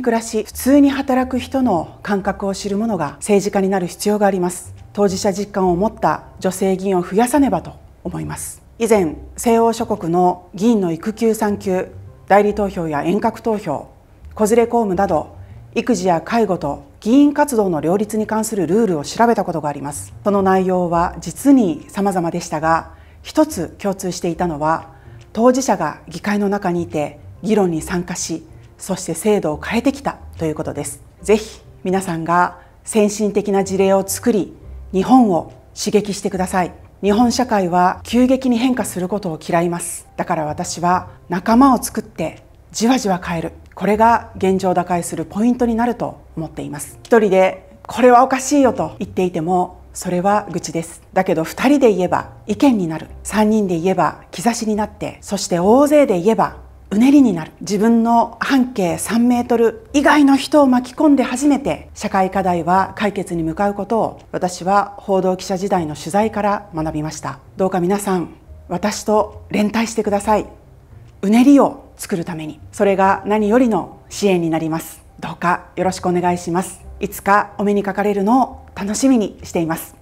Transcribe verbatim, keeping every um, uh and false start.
暮らし、普通に働く人の感覚を知る者が政治家になる必要があります。当事者実感を持った女性議員を増やさねばと思います。以前、西欧諸国の議員の育休産休、代理投票や遠隔投票、子連れ公務など育児や介護と議員活動の両立に関するルールを調べたことがあります。その内容は実に様々でしたが、一つ共通していたのは、当事者が議会の中にいて議論に参加し、そして制度を変えてきたということです。ぜひ皆さんが先進的な事例を作り、日本を刺激してください。日本社会は急激に変化することを嫌います。だから私は仲間を作ってじわじわ変える。これが現状打開するポイントになると思っています。一人でこれはおかしいよと言っていても、それは愚痴です。だけど二人で言えば意見になる。三人で言えば兆しになって、そして大勢で言えばうねりになる。自分の半径さんメートル以外の人を巻き込んで初めて社会課題は解決に向かうことを、私は報道記者時代の取材から学びました。どうか皆さん、私と連帯してください。うねりを作るために、それが何よりの支援になります。どうかよろしくお願いします。いつかお目にかかれるのを楽しみにしています。